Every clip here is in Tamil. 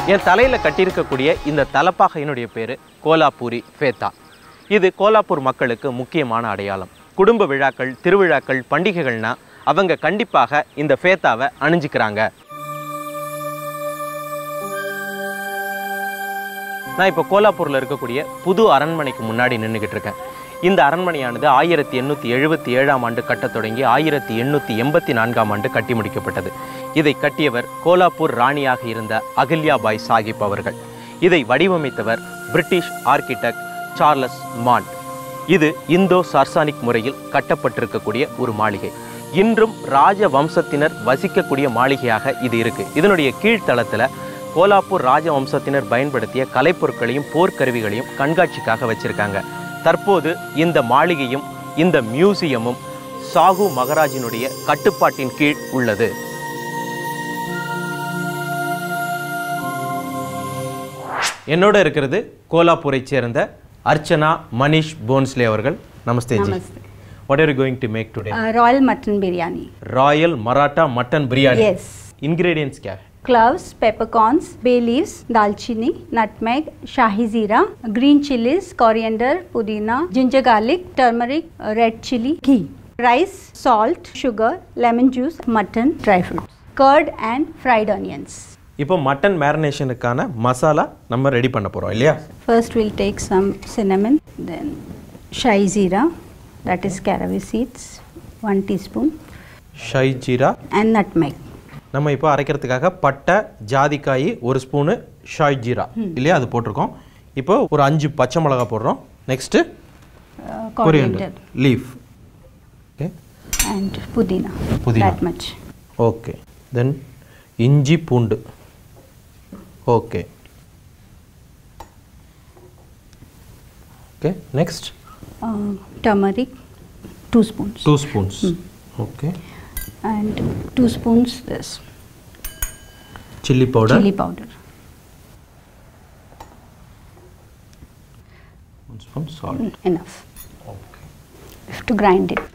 என் தலையில் கட்டியிருக்கக்கூடிய இந்த தலப்பாகையினுடைய பேர் கோலாப்பூரி ஃபேத்தா. இது கோலாப்பூர் மக்களுக்கு முக்கியமான அடையாளம். குடும்ப விழாக்கள், திருவிழாக்கள், பண்டிகைகள்னா அவங்க கண்டிப்பாக இந்த ஃபேத்தாவை அணிஞ்சிக்கிறாங்க. நான் இப்போ கோலாப்பூரில் இருக்கக்கூடிய புது அரண்மனைக்கு முன்னாடி நின்றுக்கிட்டு இருக்கேன். இந்த அரண்மனையானது 1877ஆம் ஆண்டு கட்டத் தொடங்கி 1884ஆம் ஆண்டு கட்டி முடிக்கப்பட்டது. இதை கட்டியவர் கோலாப்பூர் ராணியாக இருந்த அகில்யாபாய் சாஹிப் அவர்கள். இதை வடிவமைத்தவர் பிரிட்டிஷ் ஆர்கிடெக்ட் சார்லஸ் மாண்ட். இது இந்தோ சார்சானிக் முறையில் கட்டப்பட்டிருக்கக்கூடிய ஒரு மாளிகை. இன்றும் ராஜ வம்சத்தினர் வசிக்கக்கூடிய மாளிகையாக இது இருக்கு. இதனுடைய கீழ்த்தளத்தில் கோலாப்பூர் ராஜவம்சத்தினர் பயன்படுத்திய கலைப்பொருட்களையும் போர்க்கருவிகளையும் கண்காட்சிக்காக வச்சிருக்காங்க. தற்போது இந்த மாளிகையும் இந்த மியூசியமும் சாகு மகாராஜினுடைய கட்டுப்பாட்டின் கீழ் உள்ளது. என்னோட இருக்கிறது கோலாப்பூரை சேர்ந்த அர்ச்சனா மனிஷ் போன்ஸ்லே அவர்கள். நமஸ்தே ji. What are you going to make today? Royal mutton biryani. Royal Maratha mutton biryani. Yes. Ingredients क्या है? Cloves, peppercorns, bay leaves, dalchini, nutmeg, shahi jeera, green chilies, coriander, pudina, ginger garlic, turmeric, red chili, ghee, rice, salt, sugar, lemon juice, mutton, dry fruits, curd and fried onions. இப்போ மட்டன் மேரினேஷனுக்கான மசாலா நம்ம ரெடி பண்ண போறோம் இல்லையா? First we'll take some cinnamon, then shahi jeera, that is caraway seeds, 1 teaspoon, shahi jeera and nutmeg. நம்ம இப்போ அரைக்கிறதுக்காக பட்டை, ஜாதிக்காய், 1 ஸ்பூனு ஷாய் ஜீரா இல்லையா, அது போட்டிருக்கோம். இப்போ ஒரு 5 பச்சை மிளகாய் போடுறோம். Next coriander leaf, okay, and pudina, that much. Okay, then இஞ்சி பூண்டு, okay okay. Next turmeric, 2 spoons. 2 spoons. Okay. And 2 spoons this chili powder. 1 spoon salt. Enough. Okay. You have to grind it.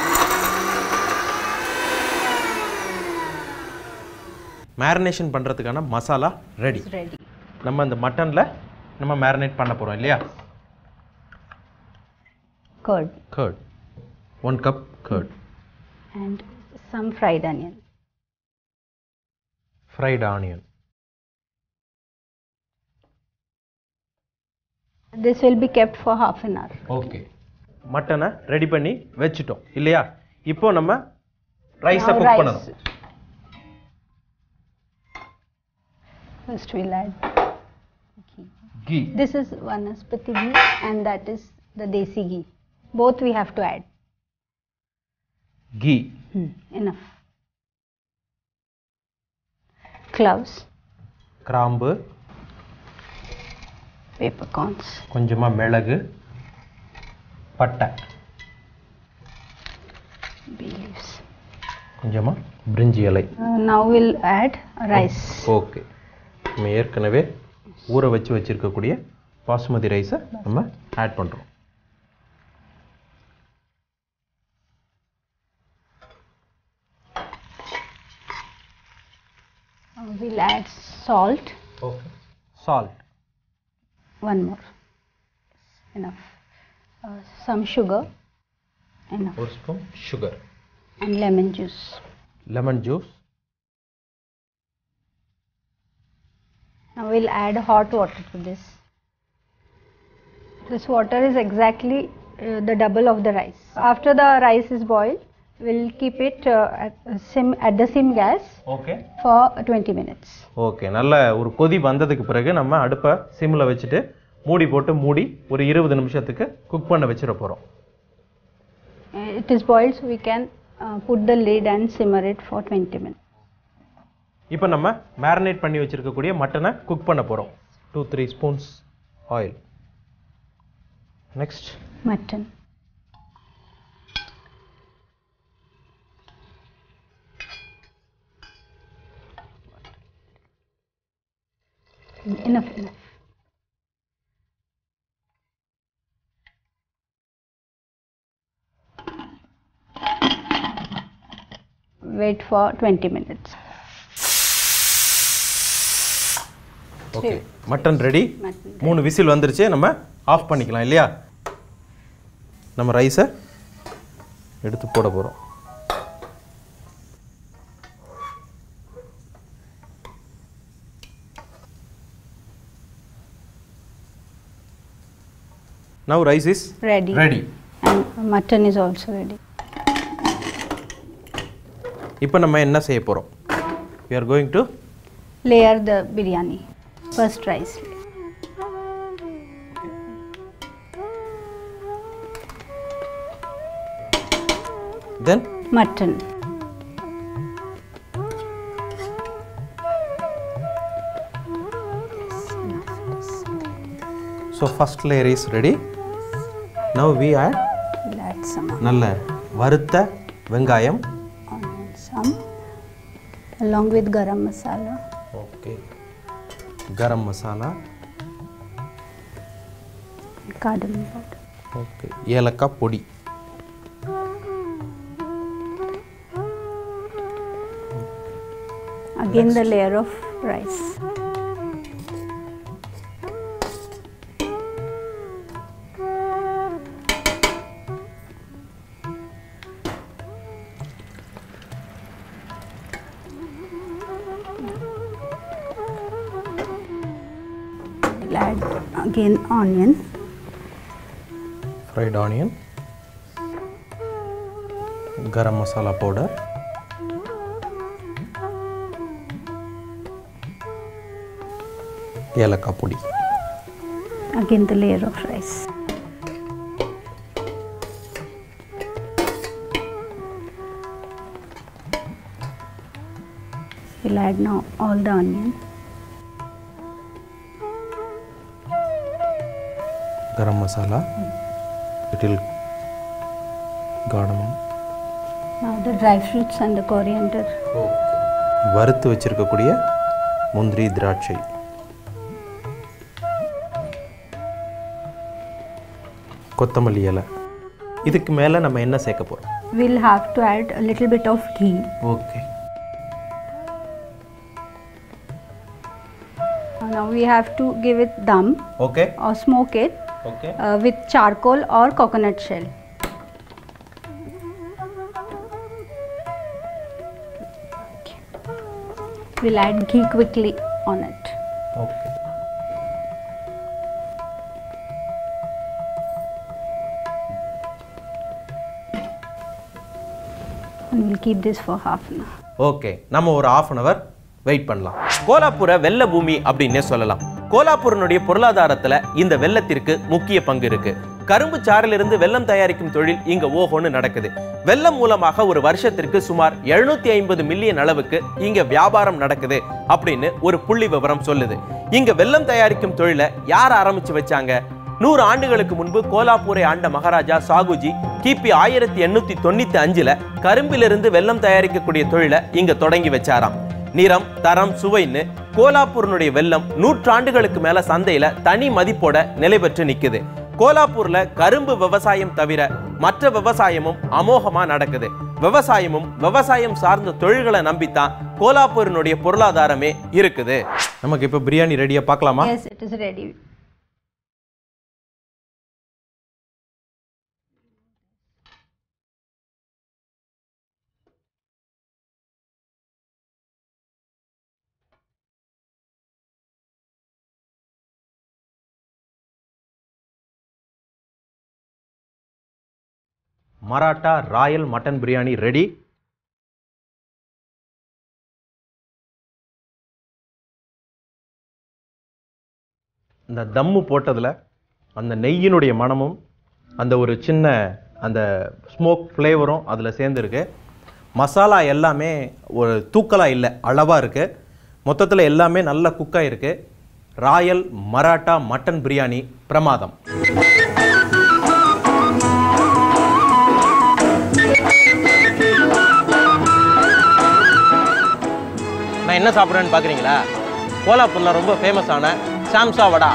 Marination பண்றதுக்கான மசாலா ரெடி. நம்ம அந்த மட்டன்ல நம்ம மேரினேட் பண்ண போறோம் இல்லையா? curd 1 cup curd and some fried onion. This will be kept for half an hour. Okay. மட்டனை ரெடி பண்ணி வெச்சிட்டோம் இல்லையா? இப்போ நம்ம ரைஸை குக் பண்ணணும். First we'll add ghee. This is vanaspati ghee and that is the desi ghee. Both we have to add. Ghee. Enough. Cloves. கிராம்பு. Peppercorns. கொஞ்சமா மிளகு. பட்டை. Bay leaves. கொஞ்சமா பிரிஞ்சி இலை. Now we'll add rice. Okay. நம்ம ஏற்கனவே ஊற வச்சிருக்கக்கூடிய பாசுமதி ரைஸை நம்ம ஆட் பண்றோம். We'll add salt. Okay. Salt. 1 more. Enough. Some sugar. Enough. 1 spoon sugar. And lemon juice. Lemon juice. Now we'll add hot water to this. This water is exactly the double of the rice. After the rice is boiled, we'll keep it at the sim gas. Okay. For 20 minutes. Okay. நல்ல ஒரு கொதி வந்ததுக்கு பிறகு நம்ம அடுப்பை சிம்ல வச்சிட்டு மூடி போட்டு மூடி ஒரு 20 நிமிஷத்துக்கு குக் பண்ண வச்சிர போறோம். It is boiled, so we can put the lid and simmer it for 20 minutes. இப்போ நம்ம மேரினேட் பண்ணி வச்சிருக்கக்கூடிய மட்டனை குக் பண்ண போறோம். 2-3 spoons oil. Next mutton. Enough. Wait for 20 minutes. Okay mutton ready. Mutton 3 whistle வந்துருச்சு, நம்ம ஆஃப் பண்ணிக்கலாம் இல்லையா? நம்ம ரைஸை எடுத்து போட போகிறோம். Now rice is ready. ready. And mutton is also ready. இப்போ நம்ம என்ன செய்ய போகிறோம்? We are going to Layer the biryani. First rice. then Mutton. so first layer is ready. Now we add We'll add some நல்ல வறுத்த வெங்காயம். onion, some along with garam masala. Okay garam masala. Cardamom powder. Okay ஏலக்காய் பொடி. Again the layer of rice. We'll add again onion. fried onion. garam masala powder. ஏலக்காய் பொடி. Again the layer of rice. We'll add now all the onion. garam masala. little cardamom. Now the dry fruits and the coriander. வறுத்து வச்சிருக்கக்கூடிய முந்திரி திராட்சை. கொத்தமல்லி இலை. இதுக்கு மேலே நம்ம என்ன சேர்க்க போகிறோம்? We'll have to add a little bit of ghee. Okay Now we have to give it dum okay or smoke it okay with charcoal or coconut shell. We'll add ghee quickly on it. Okay And we'll keep this for half an hour. Okay நம்ம ஒரு ½ அன் அவர் வெயிட் பண்ணலாம். கோலாப்பூரை வெள்ள பூமி அப்படின்னே சொல்லலாம். கோலாப்பூரினுடைய பொருளாதாரத்துல இந்த வெள்ளத்திற்கு முக்கிய பங்கு இருக்கு. கரும்பு சாறிலிருந்து வெல்லம் தயாரிக்கும் தொழில் இங்க ஓஹோன்னு நடக்குது. வெல்லம் மூலமாக ஒரு வருஷத்திற்கு சுமார் 750 மில்லியன் அளவுக்கு இங்க வியாபாரம் நடக்குது அப்படின்னு ஒரு புள்ளி விவரம் சொல்லுது. இங்க வெல்லம் தயாரிக்கும் தொழிலை யார் ஆரம்பிச்சு வச்சாங்க? 100 ஆண்டுகளுக்கு முன்பு கோலாப்பூரை ஆண்ட மகாராஜா சாகுஜி கிபி 1895ல கரும்பிலிருந்து வெல்லம் தயாரிக்கக்கூடிய தொழிலை இங்க தொடங்கி வச்சாராம். நிறம், தரம், சுவைன்னு கோலாப்பூரினுடைய வெல்லம் 100 ஆண்டுகளுக்கு மேல சந்தையில தனி மதிப்போட நிலை பெற்று நிக்குது. கோலாப்பூர்ல கரும்பு விவசாயம் தவிர மற்ற விவசாயமும் அமோகமா நடக்குது. விவசாயமும் விவசாயம் சார்ந்த தொழில்களை நம்பித்தான் கோலாப்பூரினுடைய பொருளாதாரமே இருக்குது. நமக்கு இப்ப பிரியாணி ரெடியா பார்க்கலாமா? Yes, it is ready. Maratha royal mutton biryani ready. இந்த தம்மு போட்டதுல அந்த நெய்யினுடைய மணமும் அந்த ஒரு சின்ன அந்த ஸ்மோக் ஃப்ளேவரும் அதில் சேர்ந்துருக்கு. மசாலா எல்லாமே ஒரு தூக்கலாக இல்லை, அளவாக இருக்குது. மொத்தத்தில் எல்லாமே நல்லா குக்காக இருக்குது. ராயல் மராட்டா மட்டன் பிரியாணி பிரமாதம். நான் என்ன சாப்பிட்றேன்னு பார்க்குறீங்களா? கோலாப்பூரில் ரொம்ப ஃபேமஸான சாம்சா வடா.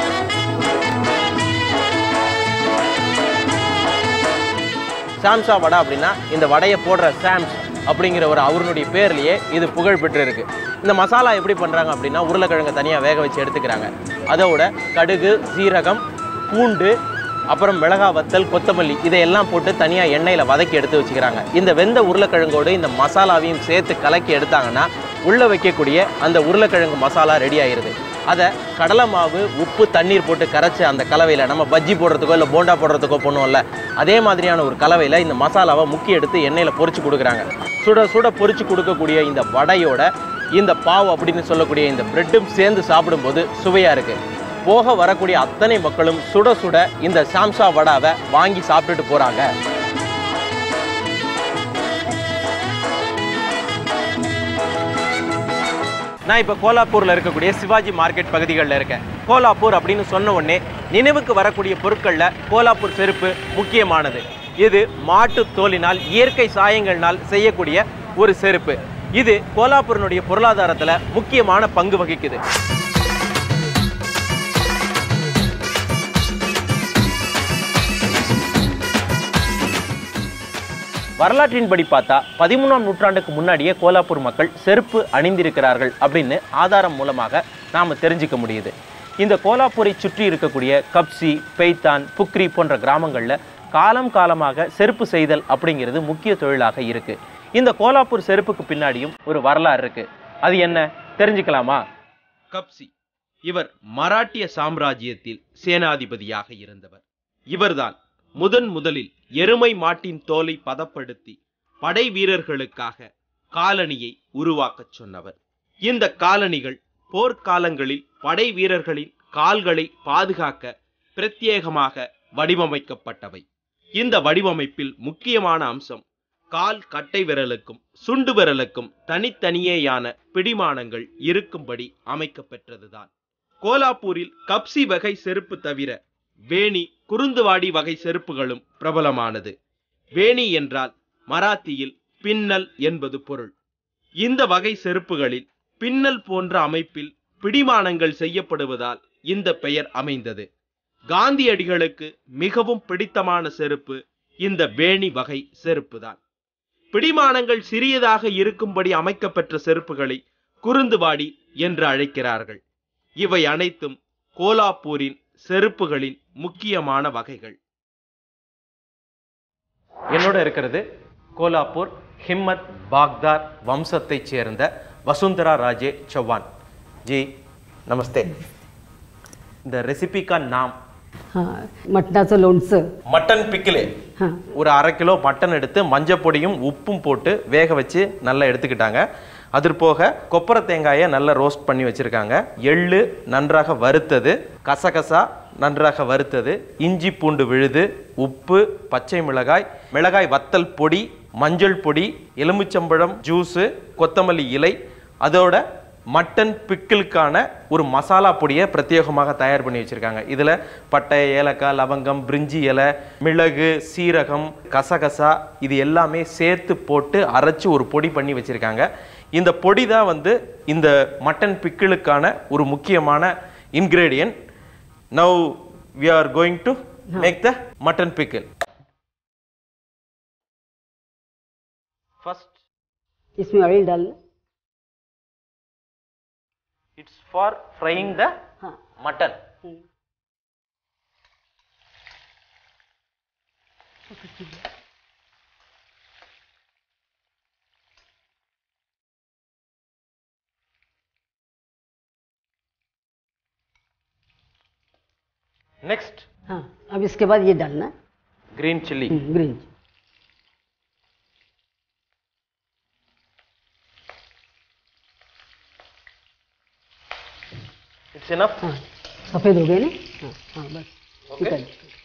சாம்சா வடா அப்படின்னா இந்த வடையை போடுற சாம்ஸ் அப்படிங்கிற ஒரு அவருடைய பேர்லேயே இது புகழ் பெற்று இருக்கு. இந்த மசாலா எப்படி பண்ணுறாங்க அப்படின்னா உருளைக்கிழங்கு தனியாக வேக வச்சு எடுத்துக்கிறாங்க. அதோட கடுகு, சீரகம், பூண்டு, அப்புறம் மிளகாய் வத்தல், கொத்தமல்லி இதையெல்லாம் போட்டு தனியாக எண்ணெயில் வதக்கி எடுத்து வச்சுக்கிறாங்க. இந்த வெந்த உருளைக்கிழங்கோடு இந்த மசாலாவையும் சேர்த்து கலக்கி எடுத்தாங்கன்னா உள்ளே வைக்கக்கூடிய அந்த உருளைக்கிழங்கு மசாலா ரெடி ஆயிடுது. அதை கடலை மாவு, உப்பு, தண்ணீர் போட்டு கரைச்சி அந்த கலவையில் நம்ம பஜ்ஜி போடுறதுக்கோ இல்லை போண்டா போடுறதுக்கோ பண்ணுவோம்ல, அதே மாதிரியான ஒரு கலவையில் இந்த மசாலாவை முக்கி எடுத்து எண்ணெயில் பொரிச்சு கொடுக்குறாங்க. சுட சுட பொரிச்சு கொடுக்கக்கூடிய இந்த வடையோட இந்த பாவ் அப்படின்னு சொல்லக்கூடிய இந்த பிரெட்டும் சேர்ந்து சாப்பிடும்போது சுவையாக இருக்குது. போக வரக்கூடிய அத்தனை மக்களும் சுட சுட இந்த சாம்சா வடாவை வாங்கி சாப்பிட்டுட்டு போகிறாங்க. நான் இப்போ கோலாப்பூரில் இருக்கக்கூடிய சிவாஜி மார்க்கெட் பகுதிகளில் இருக்கேன். கோலாப்பூர் அப்படின்னு சொன்ன உடனே நினைவுக்கு வரக்கூடிய பொருட்களில் கோலாப்பூர் செருப்பு முக்கியமானது. இது மாட்டு தோலினால், இயற்கை சாயங்கள்னால் செய்யக்கூடிய ஒரு செருப்பு. இது கோலாப்பூரினுடைய பொருளாதாரத்தில் முக்கியமான பங்கு வகிக்குது. வரலாற்றின்படி பார்த்தா 13ஆம் நூற்றாண்டுக்கு முன்னாடியே கோலாப்பூர் மக்கள் செருப்பு அணிந்திருக்கிறார்கள் அப்படின்னு ஆதாரம் மூலமாக நாம் தெரிஞ்சுக்க முடியுது. இந்த கோலாப்பூரை சுற்றி இருக்கக்கூடிய கப்சி, பெய்தான், புக்ரி போன்ற கிராமங்களில் காலம் காலமாக செருப்பு செய்தல் அப்படிங்கிறது முக்கிய தொழிலாக இருக்கு. இந்த கோலாப்பூர் செருப்புக்கு பின்னாடியும் ஒரு வரலாறு இருக்கு. அது என்ன தெரிஞ்சுக்கலாமா? கப்சி இவர் மராட்டிய சாம்ராஜ்யத்தில் சேனாதிபதியாக இருந்தவர். இவர்தான் முதலில் எருமை மாட்டின் தோலை பதப்படுத்தி படை வீரர்களுக்காக காலணியை உருவாக்கச் சொன்னவர். இந்த காலணிகள் போர்க்காலங்களில் படை வீரர்களின் கால்களை பாதுகாக்க பிரத்யேகமாக வடிவமைக்கப்பட்டவை. இந்த வடிவமைப்பில் முக்கியமான அம்சம் கால் கட்டை விரலுக்கும் சுண்டு விரலுக்கும் தனித்தனியேயான பிடிமானங்கள் இருக்கும்படி அமைக்கப்பெற்றதுதான். கோலாப்பூரில் கப்சி வகை செருப்பு தவிர வேணி, குருந்துவாடி வகை செருப்புகளும் பிரபலமானது. வேணி என்றால் மராத்தியில் பின்னல் என்பது பொருள். இந்த வகை செருப்புகளில் பின்னல் போன்ற அமைப்பில் பிடிமானங்கள் செய்யப்படுவதால் இந்த பெயர் அமைந்தது. காந்தியடிகளுக்கு மிகவும் பிடித்தமான செருப்பு இந்த வேணி வகை செருப்பு தான். பிடிமானங்கள் சிறியதாக இருக்கும்படி அமைக்கப்பெற்ற செருப்புகளை குருந்துவாடி என்று அழைக்கிறார்கள். இவை அனைத்தும் கோலாப்பூரின் செருப்புகளின் முக்கியமான வகைகள். என்னோட இருக்கிறது கோலாப்பூர் ஹிம்மத் பாக்தார் வம்சத்தைச் சேர்ந்த வசுந்தரா ராஜே சௌவான் जी, नमस्ते. இந்த ரெசிபிக்கா நாம் मटनाचं लोणचं, மட்டன் பிக்கிலே ஒரு 1/2 கிலோ மட்டன் எடுத்து மஞ்சள் பொடியும் உப்பும் போட்டு வேக வச்சு நல்லா எடுத்துக்கிட்டாங்க. அது போக கொப்பரை தேங்காயை நல்லா ரோஸ்ட் பண்ணி வச்சுருக்காங்க. எள்ளு நன்றாக வறுத்தது, கசகசா நன்றாக வறுத்தது, இஞ்சி பூண்டு விழுது, உப்பு, பச்சை மிளகாய், மிளகாய் வத்தல் பொடி, மஞ்சள் பொடி, எலுமிச்சம்பழம் ஜூஸு, கொத்தமல்லி இலை, அதோட மட்டன் பிக்கிளுக்கான ஒரு மசாலா பொடியை பிரத்யேகமாக தயார் பண்ணி வச்சுருக்காங்க. இதில் பட்டை, ஏலக்காய், லவங்கம், பிரிஞ்சி இலை, மிளகு, சீரகம், கசகசா இது எல்லாமே சேர்த்து போட்டு அரைச்சி ஒரு பொடி பண்ணி வச்சுருக்காங்க. இந்த பொடி தான் இந்த மட்டன் பிக்கிளுக்கான ஒரு முக்கியமான ingredient. Now we are going to make the mutton pickle. First इसमें ऑयल डालना, it's for frying the mutton. Next हाँ, अब इसके बाद ये डालना green chilli. Green. It's enough. हाँ, सफेद हो गए ना. हाँ हाँ बस. ओके.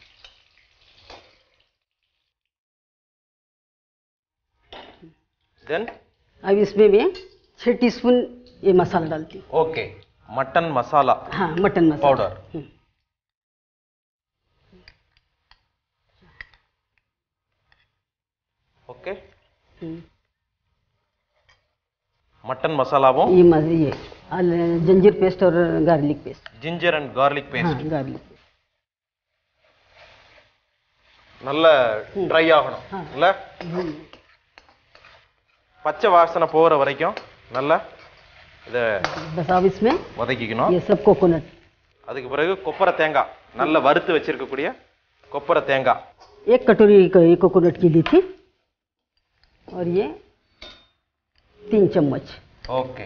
देन अब इसमें मैं 6 टीस्पून ये मसाला डालती हूँ. ओके. मटन मसाला. हाँ, mutton masala powder. Okay. Mutton masala वो ये जंजीर पेस्ट और garlic paste. Ginger and garlic paste. हाँ, गार्लिक पेस्ट நல்ல ட்ரை ஆகணும் இல்ல, பச்சை வாசனை போகிற வரைக்கும் நல்லா இதை बस अब इसमें வதக்கிக்கணும். ये सब कोकोनट, அதுக்கு பிறகு கொப்பரை தேங்காய் நல்லா வறுத்து வச்சிருக்கக்கூடிய கொப்பரை தேங்காய் 1 कटोरी कोकोनट की ली थी और ये 3 चम्मच. ஓகே.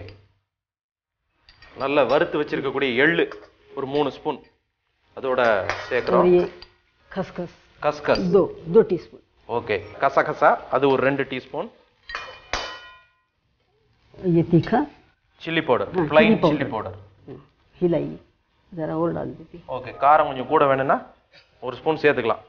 நல்லா வறுத்து வச்சிருக்கக்கூடிய எள்ளு ஒரு 3 ஸ்பூன் அதோட और சேர்க்கிறோம். ये खसखस கஸ்கஸ் 2 टीस्पून. ஓகே. கசகசா அது ஒரு 2 டீஸ்பூன். ये तीखा சில்லி பவுடர் हाँ, plain chilli chilli powder. Powder. हिलाइए, ज़रा और डाल दीजिए. ஓகே. காரம் கொஞ்சம் கூட வேணும்னா ஒரு ஸ்பூன் சேர்த்துக்கலாம்.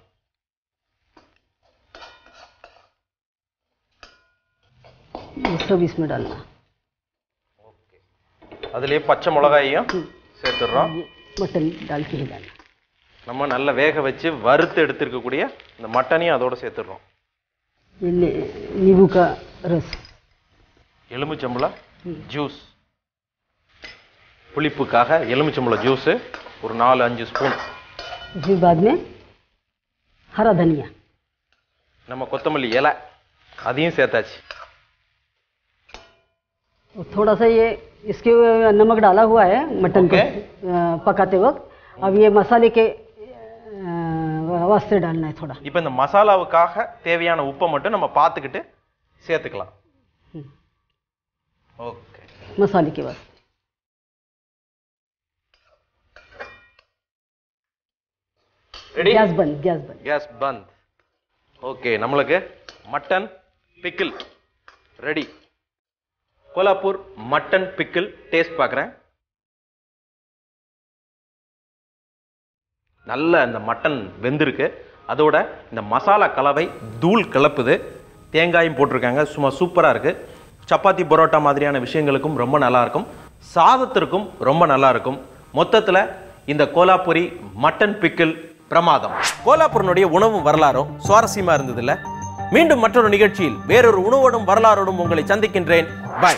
ये सब इसमें डालना. ஓகே. அதுலயே பச்சை மிளகாயையும் சேர்த்துறோம். ये मटन डाल के हिलाना. நம்ம நல்லா வேக வச்சு வறுத்து எடுத்துக்கக்கூடிய இந்த மட்டனையும் அதோட சேர்த்துறோம். ये नींबू का रस, எலுமிச்சம்பழம் ஜூஸ், புளிப்புக்காக எலுமிச்சம்பழம் ஜூஸ் ஒரு 4-5 ஸ்பூன். फिर बाद में हरा धनिया, நம்ம கொத்தமல்லி இலை அதையும் சேர்த்தாச்சு. और थोड़ा सा ये इसके नमक डाला हुआ है मटन को ओके। पकाते वक्त. अब ये मसाले के वास्ते डालना है थोड़ा. இப்போ இந்த மசாலாவுக்காக தேவையான உப்பை மட்டும் நம்ம பார்த்துக்கிட்டு சேர்த்துக்கலாம். ஓகே. मसाले के वास्ते. ரெடி? गैस बंद, गैस बंद. கேஸ் பந்த். ஓகே. நம்மளுக்கு mutton pickle ready. Kolhapur mutton pickle taste பார்க்குறேன். நல்ல இந்த மட்டன் வெந்திருக்கு. அதோட இந்த மசாலா கலவை தூள் கிளப்புது. தேங்காயும் போட்டிருக்காங்க. சும்மா சூப்பராக இருக்குது. சப்பாத்தி பரோட்டா மாதிரியான விஷயங்களுக்கும் ரொம்ப நல்லாயிருக்கும். சாதத்திற்கும் ரொம்ப நல்லாயிருக்கும். மொத்தத்தில் இந்த கோலாப்பூரி மட்டன் பிக்கிள் பிரமாதம். கோலாப்பூரினுடைய உணவு வரலாறும் சுவாரஸ்யமாக இருந்ததில்ல. மீண்டும் மற்றொரு நிகழ்ச்சியில் வேறொரு உணவோடும் வரலாறோடும் உங்களை சந்திக்கின்றேன். பாய்.